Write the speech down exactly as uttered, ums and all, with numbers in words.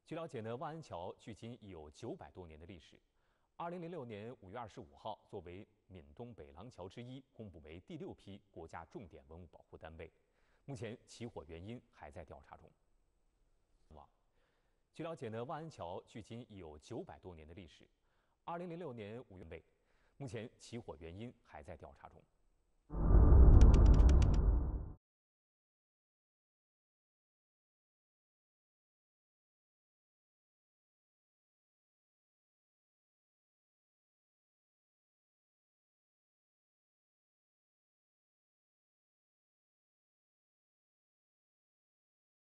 据了解呢，万安桥距今已有九百多年的历史。二零零六年五月二十五号，作为闽东北廊桥之一，公布为第六批国家重点文物保护单位。目前起火原因还在调查中。网据了解呢，万安桥距今已有九百多年的历史。二零零六年五月，目前起火原因还在调查中。